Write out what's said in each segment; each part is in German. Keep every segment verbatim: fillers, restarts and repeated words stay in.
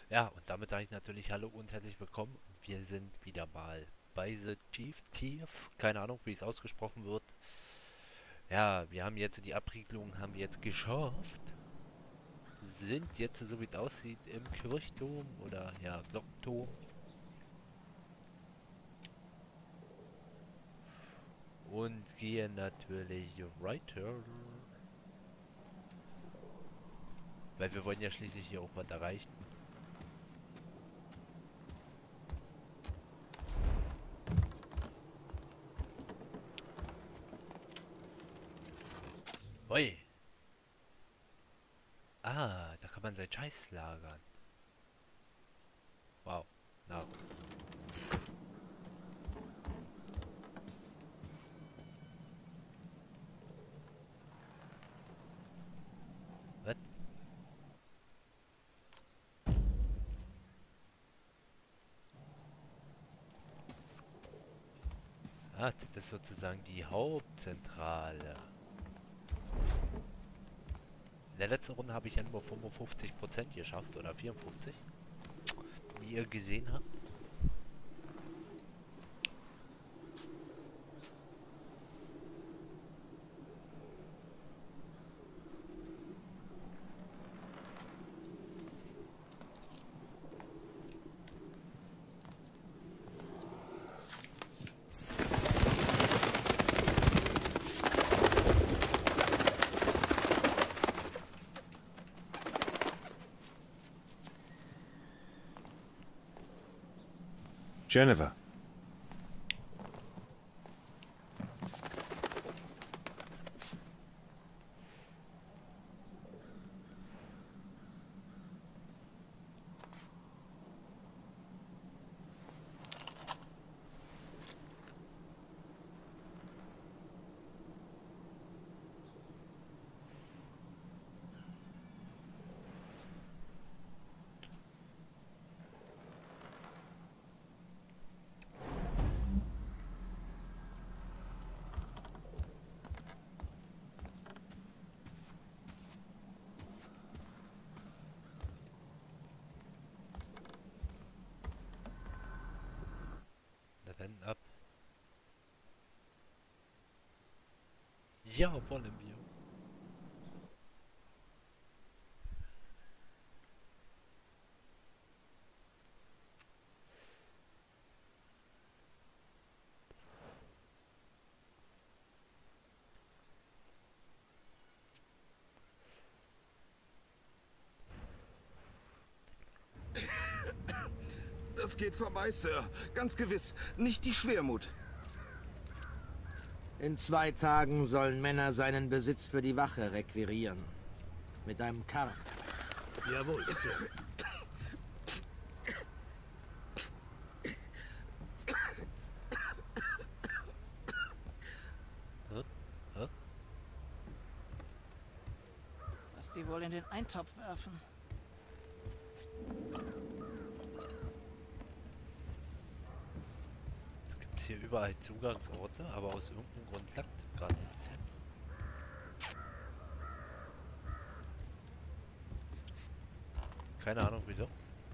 Ja, und damit sage ich natürlich Hallo und herzlich willkommen. Wir sind wieder mal bei The Chief Thief. Keine Ahnung, wie es ausgesprochen wird. Ja, wir haben jetzt die Abriegelung haben wir jetzt geschafft. Sind jetzt, so wie es aussieht, im Kirchturm oder ja, Glockenturm. Und gehen natürlich weiter. Weil wir wollen ja schließlich hier auch was erreichen. Ui. Ah, da kann man sein Scheiß lagern. Wow. Na gut. Was? Ah, das ist sozusagen die Hauptzentrale. In der letzten Runde habe ich ja nur fünfundfünfzig Prozent geschafft oder vierundfünfzig, wie ihr gesehen habt. Jennifer. Na dann ab. Ja, wollen wir. Das geht vorbei, Sir. Ganz gewiss. Nicht die Schwermut. In zwei Tagen sollen Männer seinen Besitz für die Wache requirieren. Mit einem Karren. Jawohl, Sir. Hä? Hä? Was die wohl in den Eintopf werfen. Es gibt hier überall Zugangsorte, aber aus irgendeinem Grund klappt das gerade ein bisschen. Keine Ahnung wieso.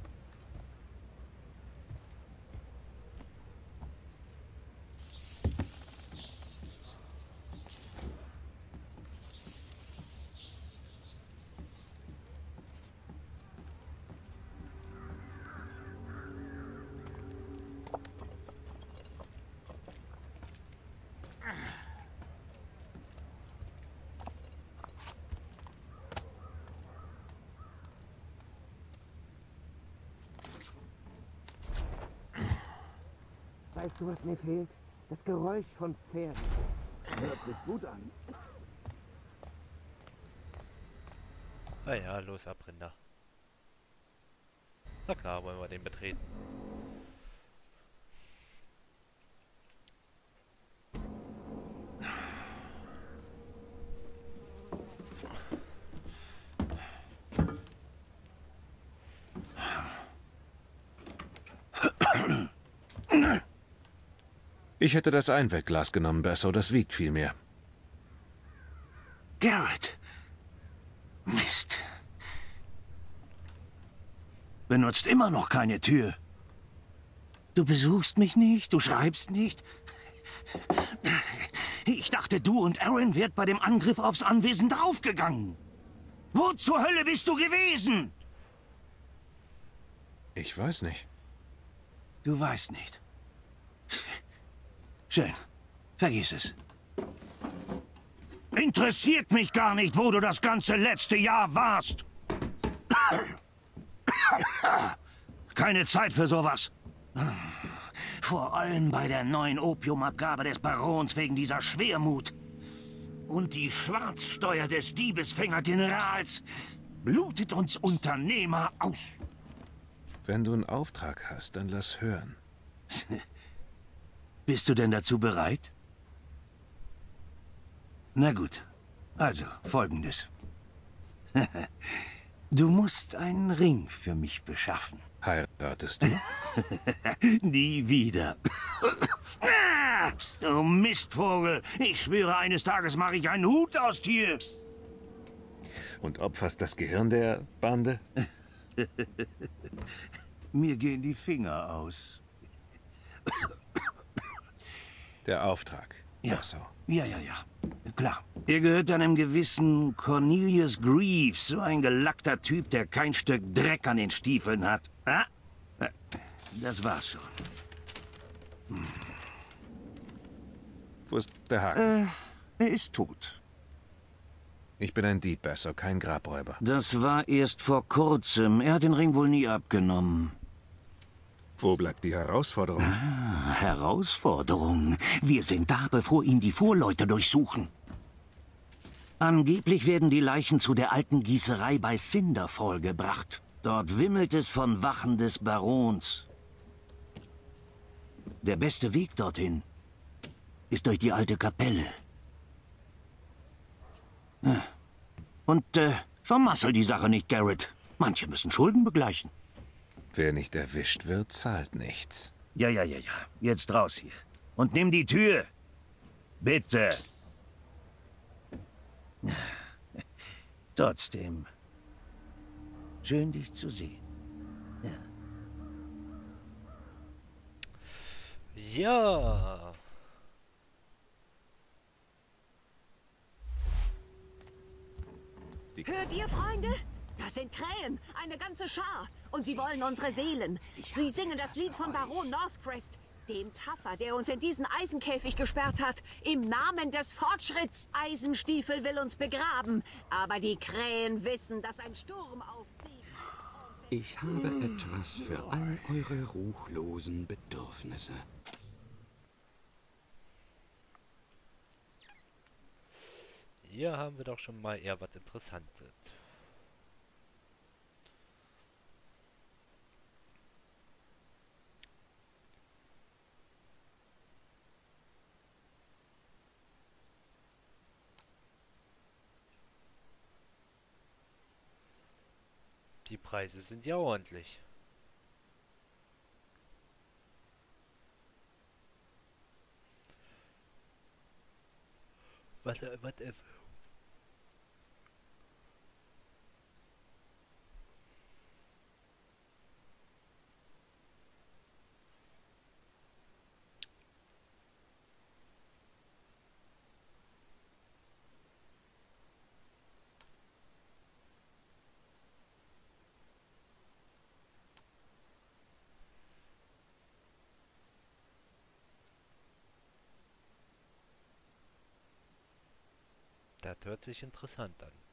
Weißt du, was mir fehlt? Das Geräusch von Pferden. Hört sich gut an. Ah ja, los ab, Rinder. Na klar, wollen wir den betreten. Ich hätte das Einwegglas genommen, Basso. Das wiegt viel mehr. Garrett! Mist. benutzt immer noch keine Tür. Du besuchst mich nicht, du schreibst nicht. Ich dachte, du und Aaron wärt bei dem Angriff aufs Anwesen draufgegangen. Wo zur Hölle bist du gewesen? Ich weiß nicht. Du weißt nicht. Schön. Vergiss es. Interessiert mich gar nicht, wo du das ganze letzte Jahr warst. Keine Zeit für sowas. Vor allem bei der neuen Opiumabgabe des Barons wegen dieser Schwermut. Und die Schwarzsteuer des Diebesfänger-Generals blutet uns Unternehmer aus. Wenn du einen Auftrag hast, dann lass hören. Bist du denn dazu bereit? Na gut. Also, Folgendes. Du musst einen Ring für mich beschaffen. Heiratest du? Nie wieder. Du Mistvogel. Ich schwöre, eines Tages mache ich einen Hut aus dir. Und opferst das Gehirn der Bande? Mir gehen die Finger aus. Der Auftrag. Ja. Ach so. Ja, ja, ja. Klar. Er gehört einem gewissen Cornelius Greaves, so ein gelackter Typ, der kein Stück Dreck an den Stiefeln hat. Ah? Das war's schon. Hm. Wo ist der Haken? Äh, er ist tot. Ich bin ein Dieb, Besser, kein Grabräuber. Das war erst vor kurzem. Er hat den Ring wohl nie abgenommen. Wo bleibt die Herausforderung? Ah, Herausforderung. Wir sind da, bevor ihn die Fuhrleute durchsuchen. Angeblich werden die Leichen zu der alten Gießerei bei Cinderfall gebracht. Dort wimmelt es von Wachen des Barons. Der beste Weg dorthin ist durch die alte Kapelle. Und äh, vermassel die Sache nicht, Garrett. Manche müssen Schulden begleichen. Wer nicht erwischt wird, zahlt nichts. Ja, ja, ja, ja. Jetzt raus hier. Und nimm die Tür. Bitte. Trotzdem. Schön, dich zu sehen. Ja. Ja. Hört ihr, Freunde? Das sind Krähen, eine ganze Schar. Und sie wollen unsere Seelen. Sie singen das Lied von Baron Northcrest, dem Taffer, der uns in diesen Eisenkäfig gesperrt hat. Im Namen des Fortschritts. Eisenstiefel will uns begraben. Aber die Krähen wissen, dass ein Sturm aufzieht. Ich habe etwas für all eure ruchlosen Bedürfnisse. Hier haben wir doch schon mal eher was Interessantes. Die Preise sind ja ordentlich. Warte, warte. Das hört sich interessant an.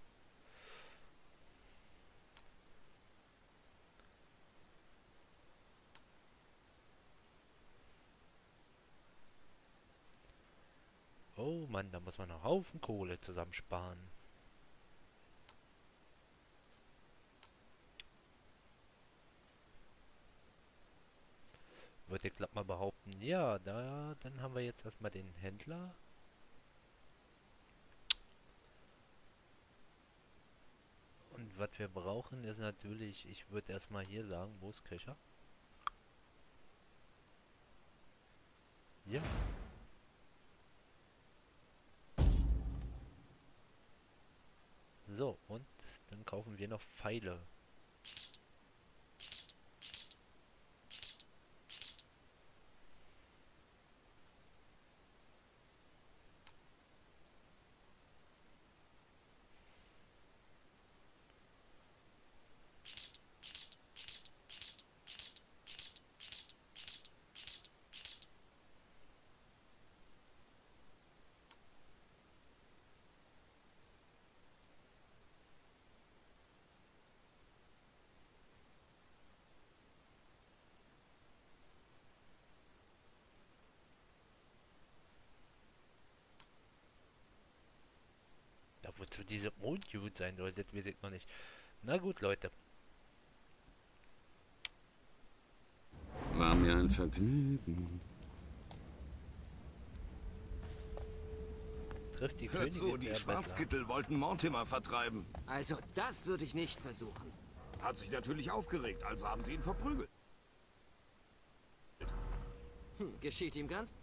Oh Mann, da muss man noch Haufen Kohle zusammensparen. Würde ich glatt mal behaupten, ja, da, dann haben wir jetzt erstmal den Händler. Und was wir brauchen ist natürlich, ich würde erstmal hier sagen, wo ist Kescher? Ja. So, und dann kaufen wir noch Pfeile. diese Mondjud sein soll, das weiß ich noch nicht. Na gut, Leute. War mir ein Vergnügen. Trifft die Hört Königin zu, die der Schwarzkittel wollten Mortimer vertreiben. Also das würde ich nicht versuchen. Hat sich natürlich aufgeregt, also haben sie ihn verprügelt. Hm, geschieht ihm ganz...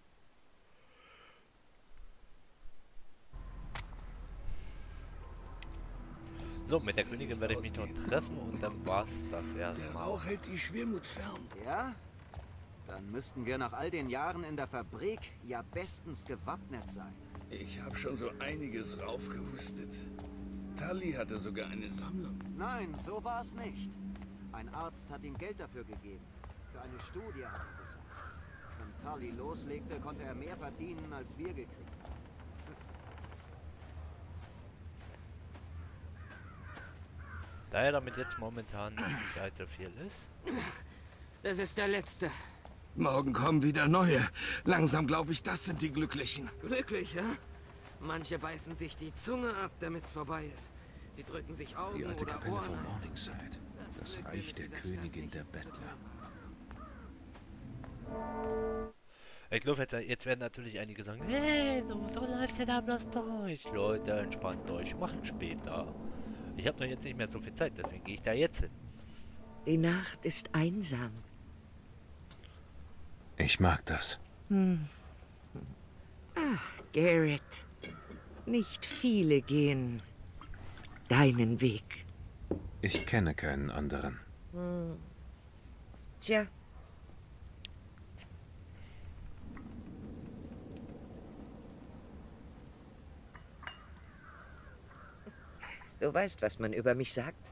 So, mit der Königin werde ich mich noch treffen und dann war's das erstmal. Rauch hält die Schwermut fern. Ja? Dann müssten wir nach all den Jahren in der Fabrik ja bestens gewappnet sein. Ich habe schon so einiges raufgehustet. Tully hatte sogar eine Sammlung. Nein, so war es nicht. Ein Arzt hat ihm Geld dafür gegeben. Für eine Studie, hat er gesagt. Wenn Tully loslegte, konnte er mehr verdienen, als wir gekriegt haben. Da er damit jetzt momentan nicht allzu viel ist. Das ist der letzte. Morgen kommen wieder neue. Langsam glaube ich, das sind die Glücklichen. Glücklich, ja? Manche beißen sich die Zunge ab, damit's vorbei ist. Sie drücken sich Augen Die alte oder Kapelle Ohren von ein. Morningside. Das Reich der Königin der Bettler. Ich glaube, jetzt, jetzt werden natürlich einige sagen, hey, so, so läuft's ja da bloß durch. Leute, entspannt euch, machen später. Ich habe doch jetzt nicht mehr so viel Zeit, deswegen gehe ich da jetzt hin. Die Nacht ist einsam. Ich mag das. Hm. Ah, Garrett. Nicht viele gehen deinen Weg. Ich kenne keinen anderen. Hm. Tja. Du weißt, was man über mich sagt?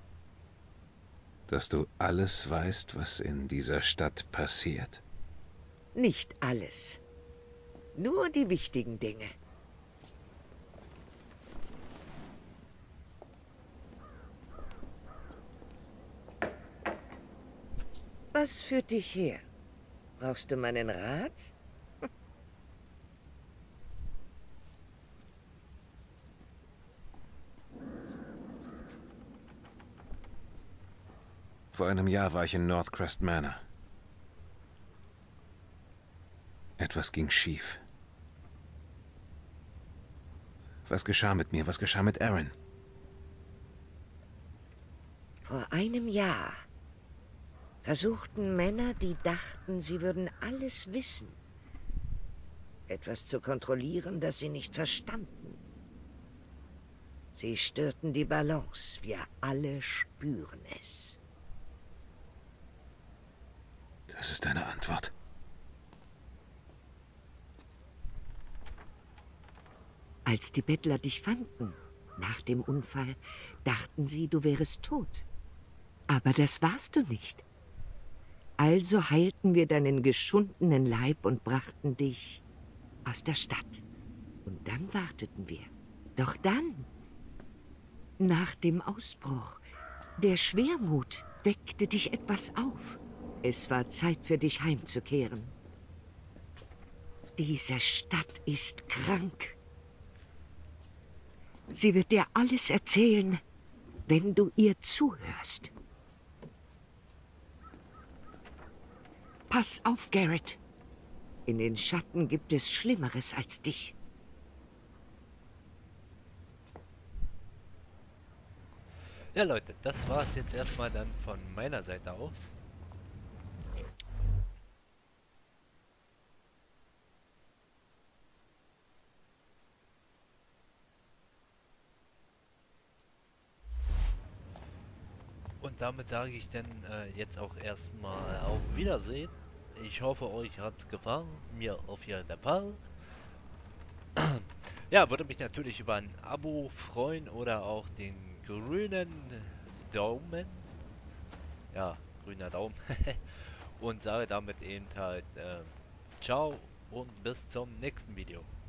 Dass du alles weißt, was in dieser Stadt passiert. Nicht alles. Nur die wichtigen Dinge. Was führt dich her? Brauchst du meinen Rat? Vor einem Jahr war ich in Northcrest Manor. Etwas ging schief. Was geschah mit mir? Was geschah mit Aaron? Vor einem Jahr versuchten Männer, die dachten, sie würden alles wissen, etwas zu kontrollieren, das sie nicht verstanden. Sie störten die Balance. Wir alle spüren es. Das ist eine Antwort. Als die Bettler dich fanden, nach dem Unfall, dachten sie, du wärest tot. Aber das warst du nicht. Also heilten wir deinen geschundenen Leib und brachten dich aus der Stadt. Und dann warteten wir. Doch dann, nach dem Ausbruch, der Schwermut weckte dich etwas auf. Es war Zeit für dich heimzukehren. Diese Stadt ist krank. Sie wird dir alles erzählen, wenn du ihr zuhörst. Pass auf, Garrett. In den Schatten gibt es Schlimmeres als dich. Ja, Leute, das war es jetzt erstmal dann von meiner Seite aus. Und damit sage ich dann äh, jetzt auch erstmal auf Wiedersehen. Ich hoffe, euch hat es gefallen. Mir auf jeden Fall. Ja, würde mich natürlich über ein Abo freuen oder auch den grünen Daumen. Ja, grüner Daumen. Und sage damit eben halt äh, ciao und bis zum nächsten Video.